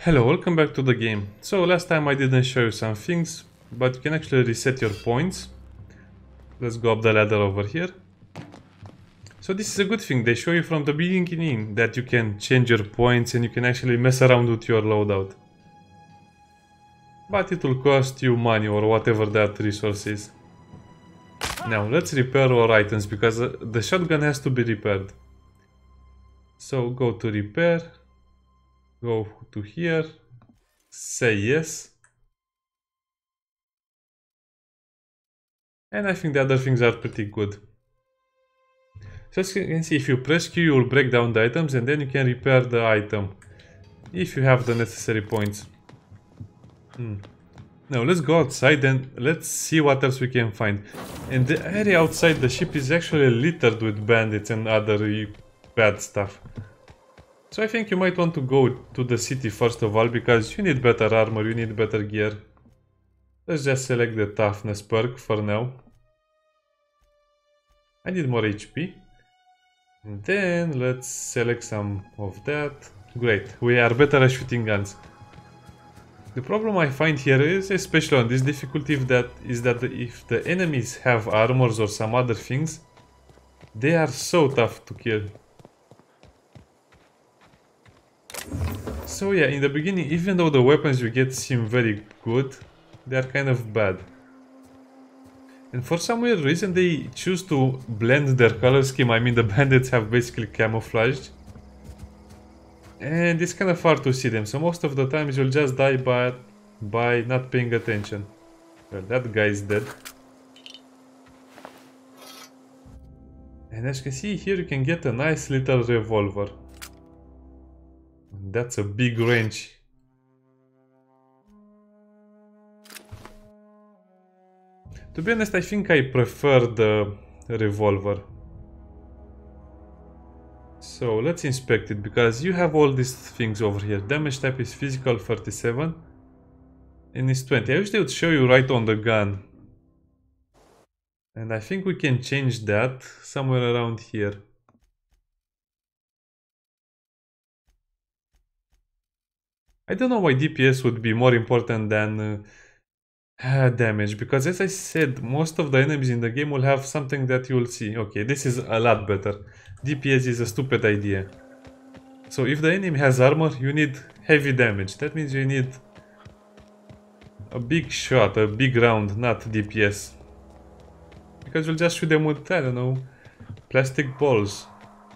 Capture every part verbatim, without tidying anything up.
Hello, welcome back to the game. So last time I didn't show you some things, but you can actually reset your points. Let's go up the ladder over here. So this is a good thing, they show you from the beginning that you can change your points and you can actually mess around with your loadout. But it will cost you money or whatever that resource is. Now let's repair our items because the shotgun has to be repaired. So go to repair. Go to here, say yes, and I think the other things are pretty good. So as you can see, if you press Q, you will break down the items and then you can repair the item if you have the necessary points. Hmm. Now let's go outside and let's see what else we can find. And the area outside the ship is actually littered with bandits and other bad stuff. So I think you might want to go to the city first of all, because you need better armor, you need better gear. Let's just select the toughness perk for now. I need more H P. And then let's select some of that. Great, we are better at shooting guns. The problem I find here is, especially on this difficulty, that is that if the enemies have armors or some other things, they are so tough to kill. So yeah, in the beginning, even though the weapons you get seem very good, they are kind of bad. And for some weird reason they choose to blend their color scheme. I mean, the bandits have basically camouflaged. And it's kind of hard to see them, so most of the times you'll just die by, by not paying attention. Well, that guy is dead. And as you can see here, you can get a nice little revolver. That's a big range. To be honest, I think I prefer the revolver. So let's inspect it, because you have all these things over here. Damage type is physical thirty-seven and it's twenty. I wish they would show you right on the gun. And I think we can change that somewhere around here. I don't know why D P S would be more important than uh, damage, because as I said, most of the enemies in the game will have something that you will see. Okay, this is a lot better. D P S is a stupid idea. So if the enemy has armor, you need heavy damage. That means you need a big shot, a big round, not D P S. Because you'll just shoot them with, I don't know, plastic balls.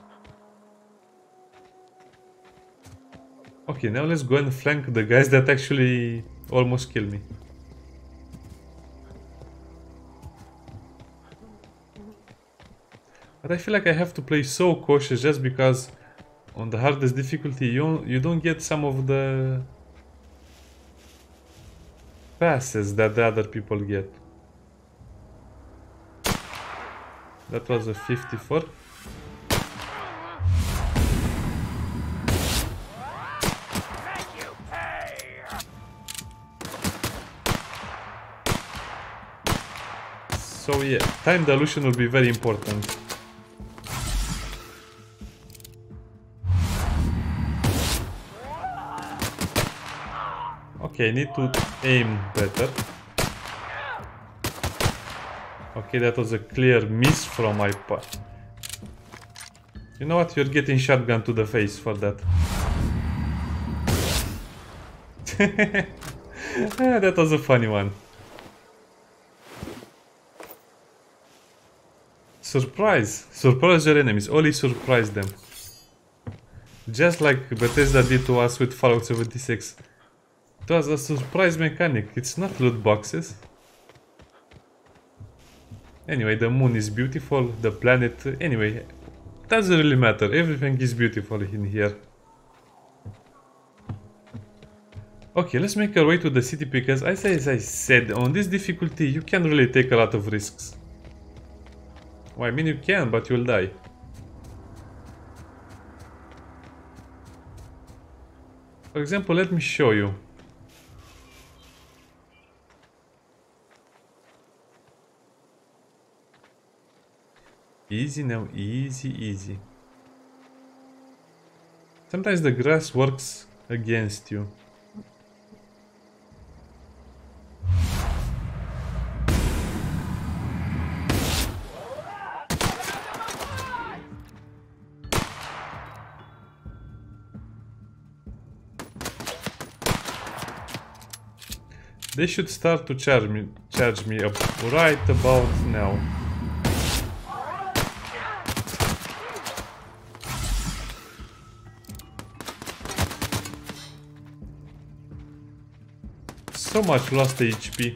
Okay, now let's go and flank the guys that actually almost kill me. But I feel like I have to play so cautious just because on the hardest difficulty you, you don't get some of the passes that the other people get. That was a fifty-four. So yeah, time dilution will be very important. Okay, I need to aim better. Okay, that was a clear miss from my part. You know what? You're getting shotgun to the face for that. Ah, that was a funny one. Surprise! Surprise your enemies, only surprise them. Just like Bethesda did to us with Fallout seventy-six. It was a surprise mechanic, it's not loot boxes. Anyway, the moon is beautiful, the planet... Anyway, doesn't really matter, everything is beautiful in here. Okay, let's make our way to the city, because as I said, on this difficulty you can't really take a lot of risks. Well, I mean you can, but you'll die. For example, let me show you. Easy now, easy, easy. Sometimes the grass works against you. They should start to charge me, charge me up right about now. So much lost H P.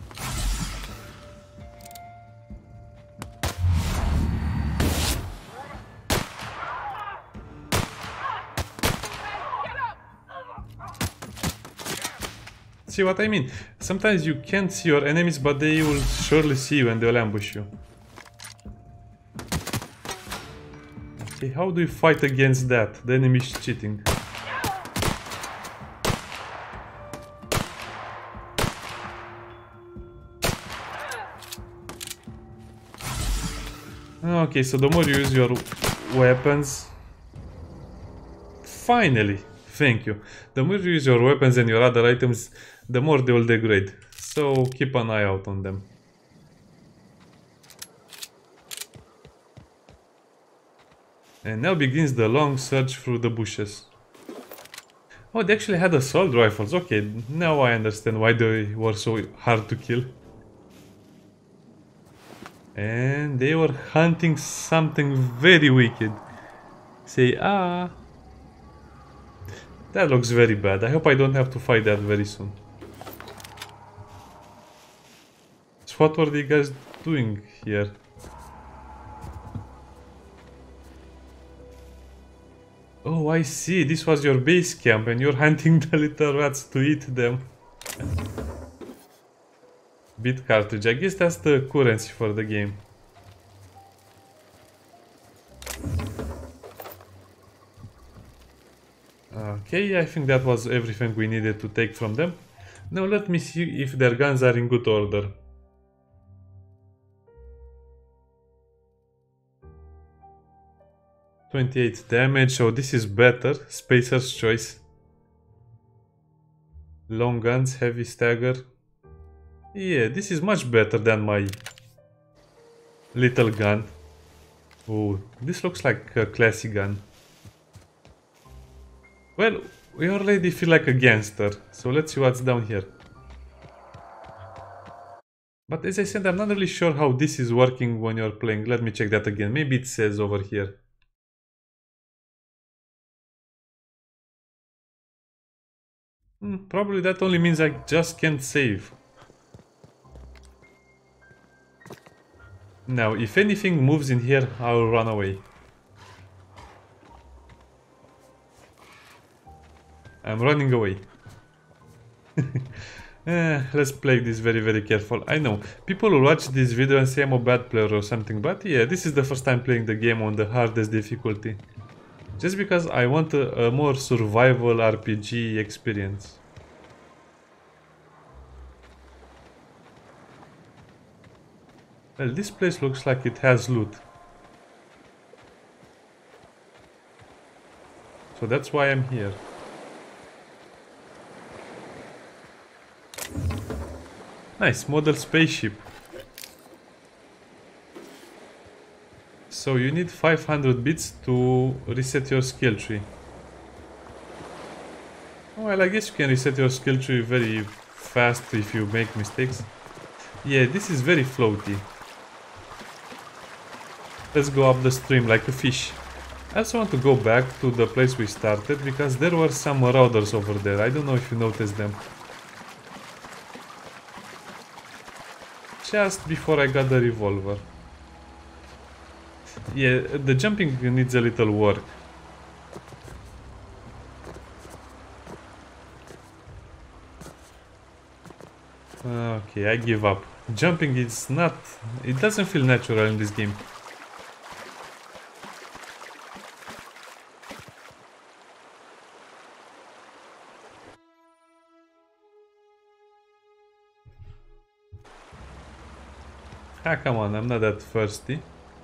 See what I mean? Sometimes you can't see your enemies, but they will surely see you and they'll ambush you. Okay, how do you fight against that? The enemy is cheating. Okay, so the more you use your weapons... Finally! Thank you. The more you use your weapons and your other items, the more they will degrade. So keep an eye out on them. And now begins the long search through the bushes. Oh, they actually had assault rifles. Okay, now I understand why they were so hard to kill. And they were hunting something very wicked. Say, ah. That looks very bad. I hope I don't have to fight that very soon. So what were the guys doing here? Oh, I see. This was your base camp and you're hunting the little rats to eat them. Bit cartridge. I guess that's the currency for the game. Okay, I think that was everything we needed to take from them. Now let me see if their guns are in good order. twenty-eight damage, so this is better. Spacer's choice. Long guns, heavy stagger. Yeah, this is much better than my little gun. Oh, this looks like a classic gun. Well, we already feel like a gangster, so let's see what's down here. But as I said, I'm not really sure how this is working when you're playing. Let me check that again. Maybe it says over here. Hmm, probably that only means I just can't save. Now, if anything moves in here, I'll run away. I'm running away. eh, let's play this very very careful. I know, people will watch this video and say I'm a bad player or something, but yeah, this is the first time playing the game on the hardest difficulty. Just because I want a, a more survival R P G experience. Well, this place looks like it has loot. So that's why I'm here. Nice, model spaceship. So you need five hundred bits to reset your skill tree. Well, I guess you can reset your skill tree very fast if you make mistakes. Yeah, this is very floaty. Let's go up the stream like a fish. I also want to go back to the place we started because there were some marauders over there. I don't know if you noticed them. Just before I got the revolver. Yeah, the jumping needs a little work. Okay, I give up. Jumping is not... It doesn't feel natural in this game. Ah, come on, I'm not that thirsty.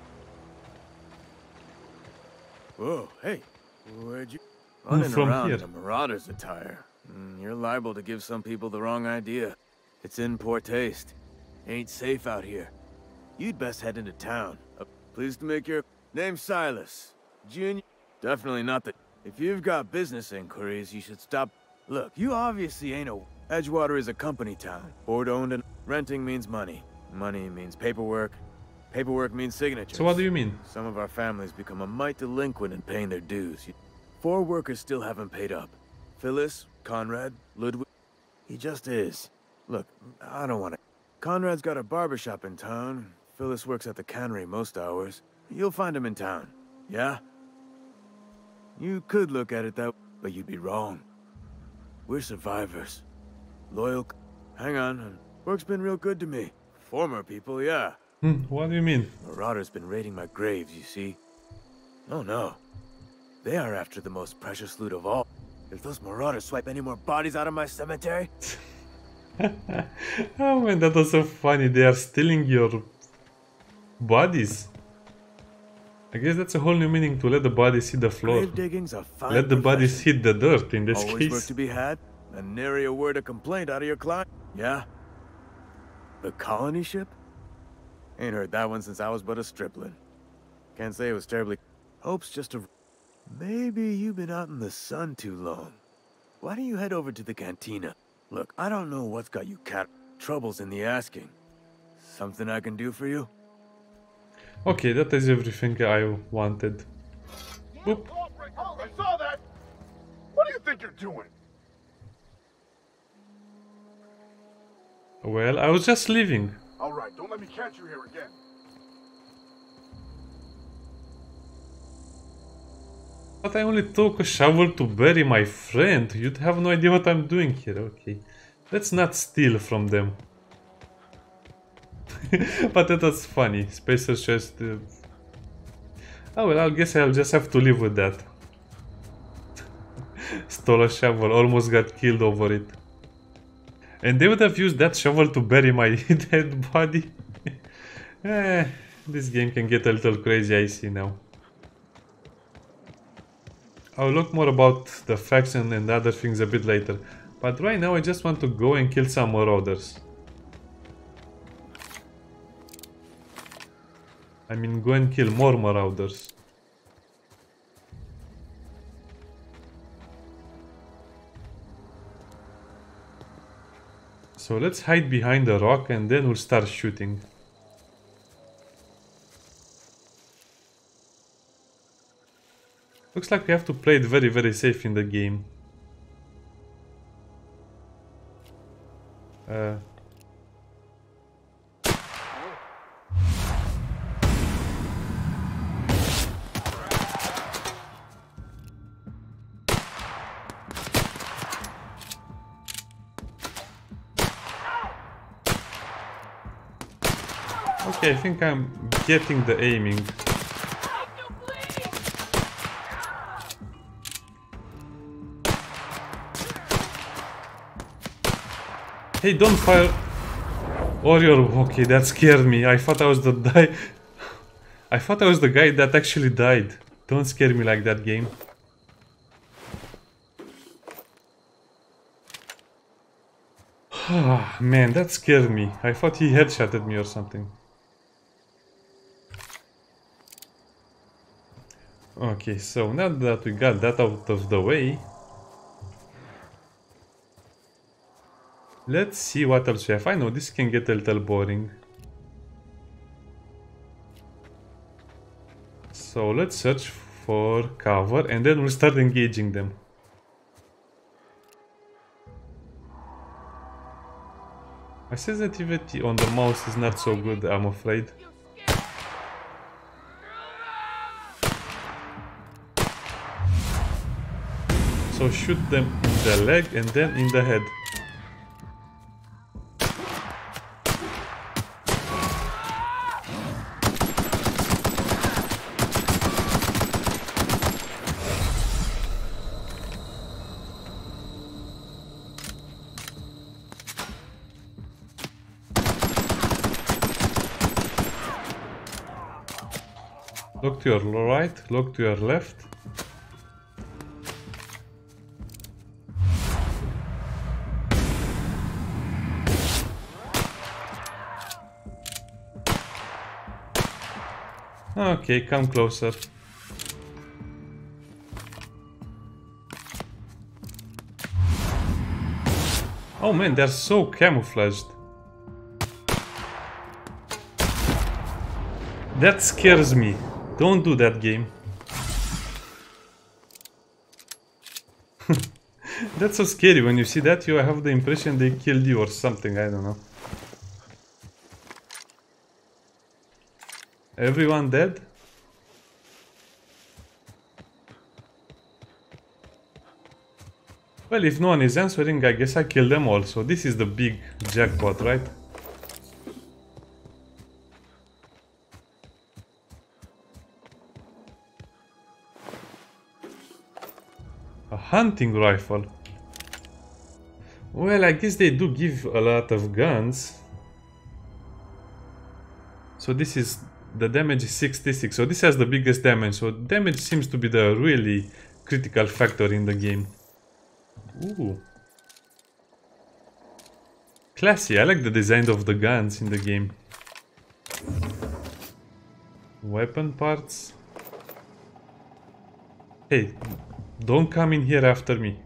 Whoa, hey, where'd you... Running From around here. in a marauder's attire. Mm, you're liable to give some people the wrong idea. It's in poor taste. Ain't safe out here. You'd best head into town. Uh, pleased to make your... Name's Silas. Junior... Definitely not the... If you've got business inquiries, you should stop... Look, you obviously ain't a... Edgewater is a company town. Board-owned and renting means money. Money means paperwork. Paperwork means signatures. So what do you mean? Some of our families become a mite delinquent in paying their dues. Four workers still haven't paid up. Phyllis, Conrad, Ludwig. He just is. Look, I don't want to... Conrad's got a barbershop in town. Phyllis works at the cannery most hours. You'll find him in town. Yeah? You could look at it that way, but you'd be wrong. We're survivors. Loyal... Hang on. Work's been real good to me. Former people, yeah. Hmm, what do you mean? Marauder's been raiding my graves, you see. Oh no. They are after the most precious loot of all. If those marauders swipe any more bodies out of my cemetery... Oh man, that was so funny. They are stealing your bodies. I guess that's a whole new meaning to let the bodies hit the floor. Grave digging's a fine Let the bodies profession. hit the dirt in this Always work case. to be had, and nary a word of complaint out of your client. Yeah? The colony ship? Ain't heard that one since I was but a stripling. Can't say it was terribly... Hope's just a... Maybe you've been out in the sun too long. Why don't you head over to the cantina? Look, I don't know what's got you cat... Troubles in the asking. Something I can do for you? Okay, that is everything I wanted. Boop. I saw that! What do you think you're doing? Well, I was just leaving. Alright, don't let me catch you here again. But I only took a shovel to bury my friend. You'd have no idea what I'm doing here. Okay. Let's not steal from them. But that was funny. Spacer chest. Uh... Oh well, I guess I'll just have to live with that. Stole a shovel, almost got killed over it. And they would have used that shovel to bury my dead body. eh, this game can get a little crazy, I see now. I'll look more about the faction and other things a bit later. But right now I just want to go and kill some marauders. I mean, go and kill more marauders. So let's hide behind the rock and then we'll start shooting. Looks like we have to play it very very safe in the game. Uh... Okay, I think I'm getting the aiming. Hey, don't fire! Warrior, okay, that scared me. I thought I was the guy. I thought I was the guy that actually died. Don't scare me like that, game. Man, that scared me. I thought he headshotted me or something. Okay, so now that we got that out of the way, let's see what else we have. I know this can get a little boring. So let's search for cover and then we'll start engaging them. My sensitivity on the mouse is not so good, I'm afraid. So shoot them in the leg and then in the head. Look to your right, look to your left. Okay, come closer. Oh man, they're so camouflaged. That scares me. Don't do that, game. That's so scary. When you see that, you have the impression they killed you or something. I don't know. Everyone dead? Well, if no one is answering, I guess I killed them all. So this is the big jackpot, right? A hunting rifle. Well, I guess they do give a lot of guns. So this is... the damage is sixty-six. So this has the biggest damage. So damage seems to be the really critical factor in the game. Ooh. Classy. I like the design of the guns in the game. Weapon parts. Hey, don't come in here after me.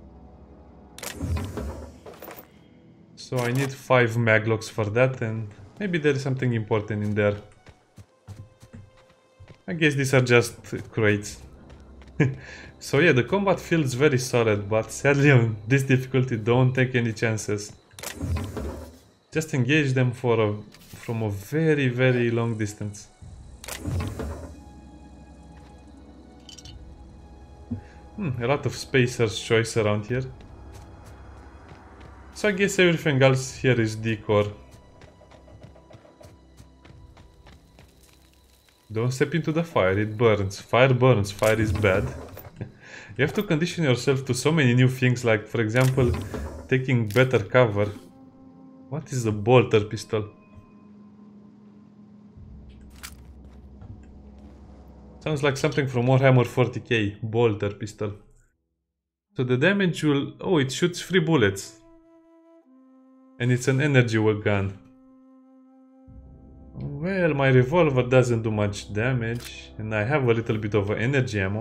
So I need five maglocks for that, and maybe there is something important in there. I guess these are just crates. So yeah, the combat feels very solid, but sadly on this difficulty don't take any chances. Just engage them for a, from a very very long distance. Hmm, a lot of Spacer's Choice around here. So I guess everything else here is decor. Don't step into the fire, it burns. Fire burns, fire is bad. You have to condition yourself to so many new things, like for example, taking better cover. What is the bolter pistol? Sounds like something from Warhammer forty K, bolter pistol. So the damage will... oh, it shoots three bullets. And it's an energy gun. Well, my revolver doesn't do much damage, and I have a little bit of energy ammo.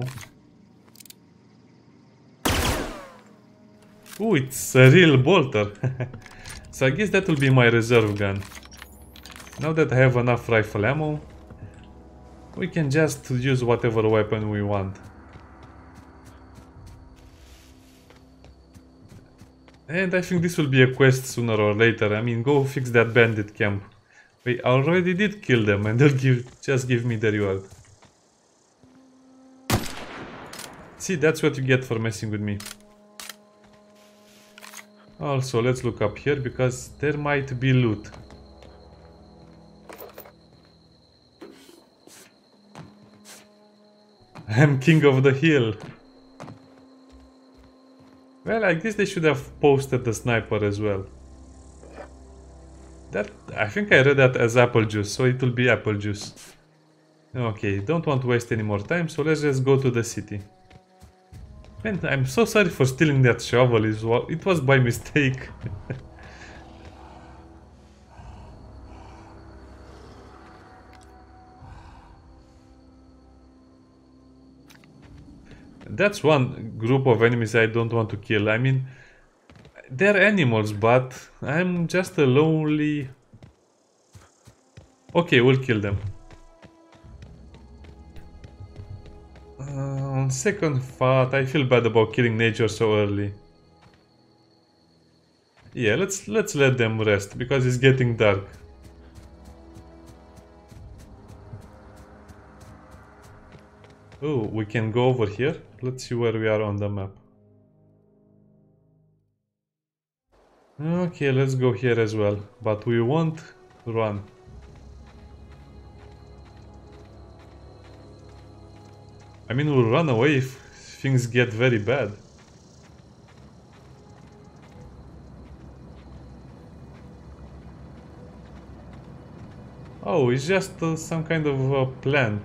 Ooh, it's a real bolter. So I guess that will be my reserve gun. Now that I have enough rifle ammo, we can just use whatever weapon we want. And I think this will be a quest sooner or later. I mean, go fix that bandit camp. We already did kill them, and they'll give, just give me the reward. See, that's what you get for messing with me. Also, let's look up here, because there might be loot. I'm king of the hill. Well, I guess they should have posted the sniper as well. That, I think I read that as apple juice, so it will be apple juice. Okay, don't want to waste any more time, so let's just go to the city. Man, I'm so sorry for stealing that shovel, it was by mistake. That's one group of enemies I don't want to kill. I mean, they're animals, but I'm just a lonely... Okay, we'll kill them. Uh, on second thought, I feel bad about killing nature so early. Yeah, let's let's let them rest, because it's getting dark. Oh, we can go over here. Let's see where we are on the map. Okay, let's go here as well, but we won't run. I mean, we'll run away if things get very bad. Oh, it's just uh, some kind of uh, plant.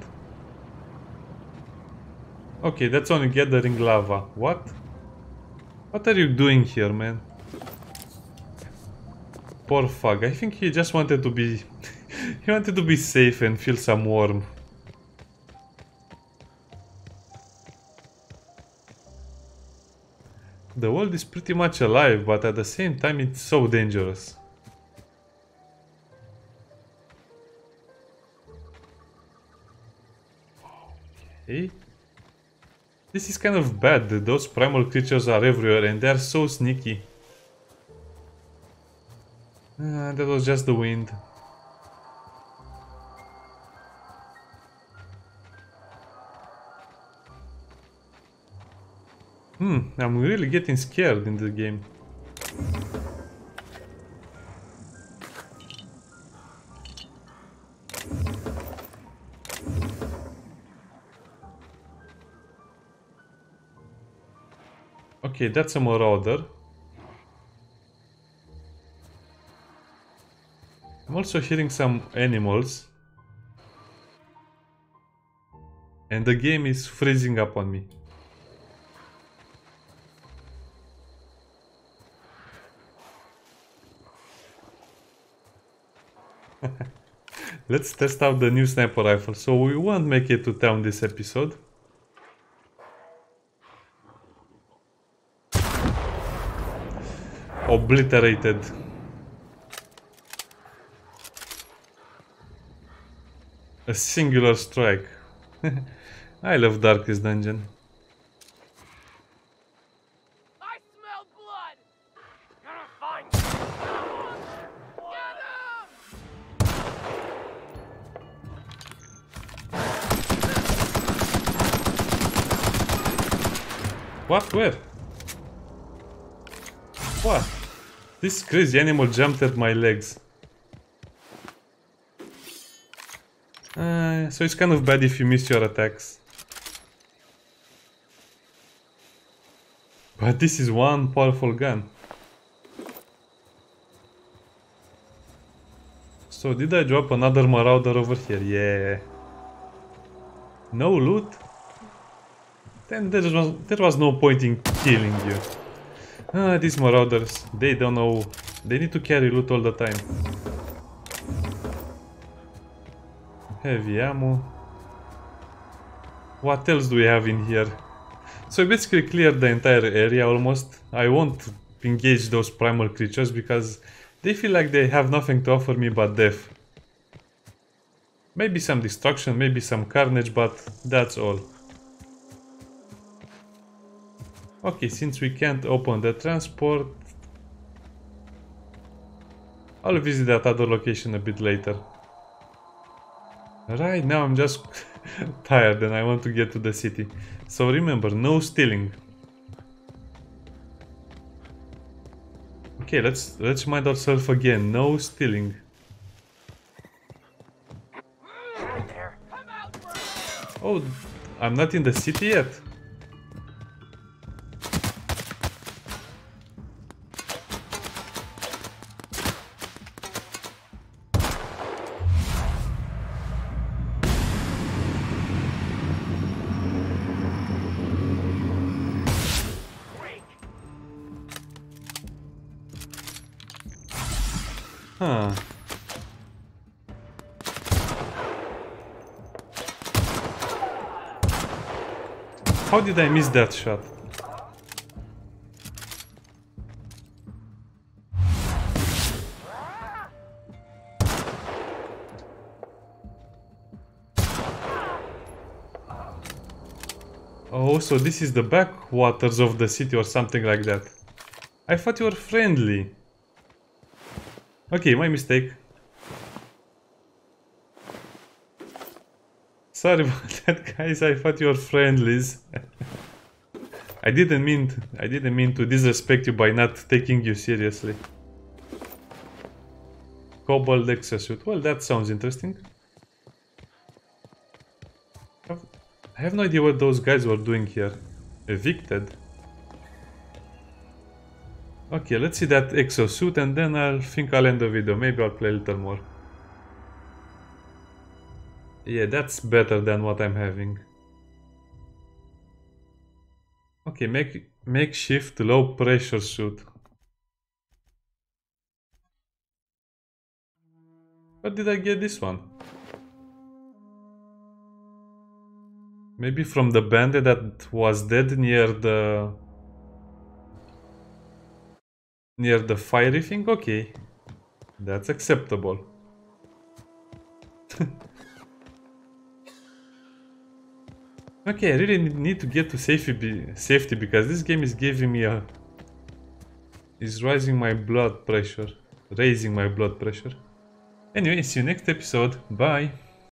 Okay, that's only gathering lava. What? What are you doing here, man? Poor Fug. I think he just wanted to be... he wanted to be safe and feel some warmth. The world is pretty much alive, but at the same time it's so dangerous. Okay. This is kind of bad. Those primal creatures are everywhere and they're so sneaky. Uh, that was just the wind. Hmm, I'm really getting scared in the game. Okay, that's a marauder. I'm also hearing some animals. And the game is freezing up on me. Let's test out the new sniper rifle. So we won't make it to town this episode. Obliterated. A singular strike. I love Darkest Dungeon. I smell blood. Gonna find. Get him! What? Where? What? This crazy animal jumped at my legs. Uh, so it's kind of bad if you miss your attacks. But this is one powerful gun. So did I drop another marauder over here? Yeah. No loot? Then there was, there was no point in killing you. Ah, these marauders, they don't know. They need to carry loot all the time. Heavy ammo. What else do we have in here? So I basically cleared the entire area almost. I won't engage those primal creatures because they feel like they have nothing to offer me but death. Maybe some destruction, maybe some carnage, but that's all. Okay, since we can't open the transport, I'll visit that other location a bit later. Right now I'm just tired and I want to get to the city. So remember, no stealing. Okay, let's let's remind ourselves again, no stealing. Oh, I'm not in the city yet. Huh. How did I miss that shot? Oh, so this is the backwaters of the city or something like that. I thought you were friendly. Okay, my mistake. Sorry about that, guys. I thought you were friendlies. I didn't mean to, I didn't mean to disrespect you by not taking you seriously. Kobold exosuit. Well, that sounds interesting. I have no idea what those guys were doing here. Evicted. Okay, let's see that exosuit and then I'll think I'll end the video. Maybe I'll play a little more. Yeah, that's better than what I'm having. Okay, make makeshift low pressure suit. How did I get this one? Maybe from the bandit that was dead near the Near the fiery thing? Okay. That's acceptable. Okay, I really need to get to safety, safety because this game is giving me a... is rising my blood pressure. Raising my blood pressure. Anyway, see you next episode. Bye!